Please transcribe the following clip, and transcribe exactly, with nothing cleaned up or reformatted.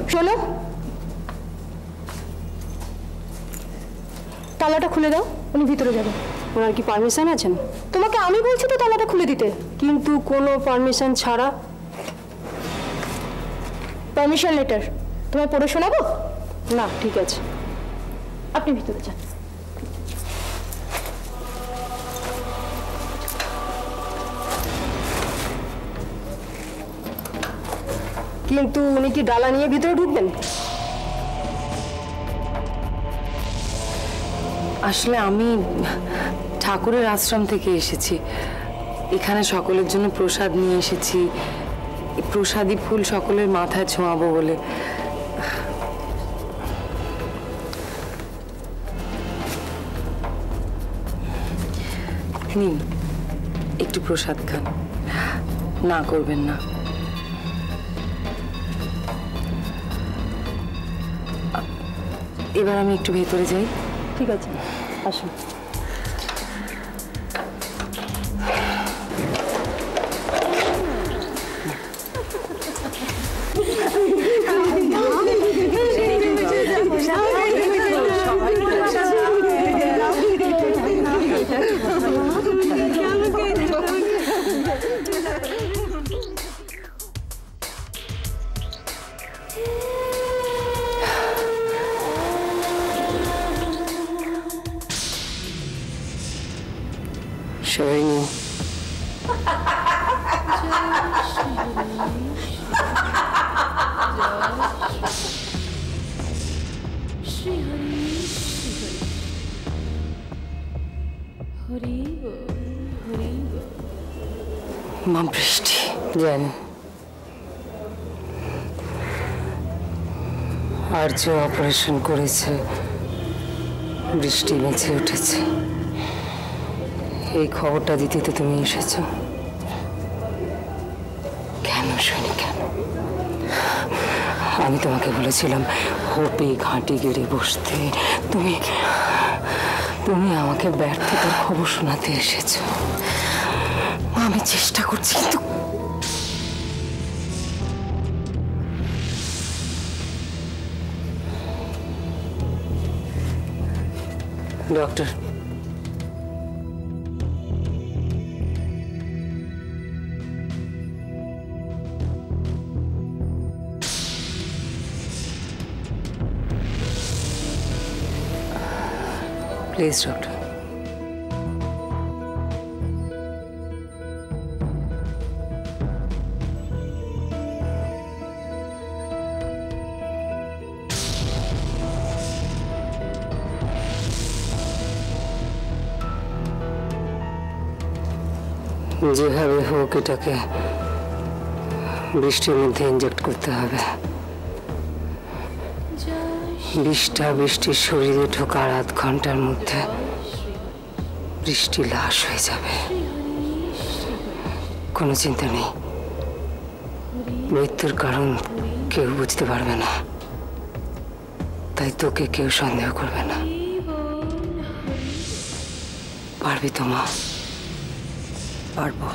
শোনো, তালাটা খুলে দাও, উনি ভিতরে যাবে। ওনার কি পারমিশন আছেন? তোমাকে আমি বলছি তো তালাটা খুলে দিতে। কিন্তু কোনো পারমিশন ছাড়া? পারমিশন লেটার তোমায় পড়ে শোনাবো? না, ঠিক আছে, আপনি ভিতরে যান। কিন্তু উনি কি ডালা নিয়ে ভিতরে ঢুকবেন? আসলে আমি ঠাকুরের আশ্রম থেকে এসেছি, এখানে সকলের জন্য প্রসাদ নিয়ে এসেছি, প্রসাদী ফুল সকলের মাথায় ছোঁয়াবো বলে। নিন, একটু প্রসাদ খান, না করবেন না। এবার আমি একটু ভেতরে যাই। ঠিক আছে, আসুন। Shirini. মা বৃষ্টি জানি আর যে অপারেশন করেছে বৃষ্টি বেঁচে উঠেছে, এই খবরটা দিতে তো তুমি এসেছো। কেন শুনি, কেন? আমি তোমাকে বলেছিলাম হোপে ঘাঁটি গেড়ে বসতে, তুমি তুমি আমাকে ব্যর্থতার খবর শোনাতে এসেছো। আমি চেষ্টা করছি কিন্তু ডক্টর, প্লিজ ডক্টর, যেভাবে হোক এটাকে বৃষ্টির মধ্যে ইনজেক্ট করতে হবে। বিষটা বৃষ্টির শরীরে ঢোকার আধ ঘন্টার মধ্যে বৃষ্টি লাশ হয়ে যাবে। কোনো চিন্তা নেই, মৃত্যুর কারণ কেউ বুঝতে পারবে না, তাই তোকে কেউ সন্দেহ করবে না। পারবি তো মা? পারবো।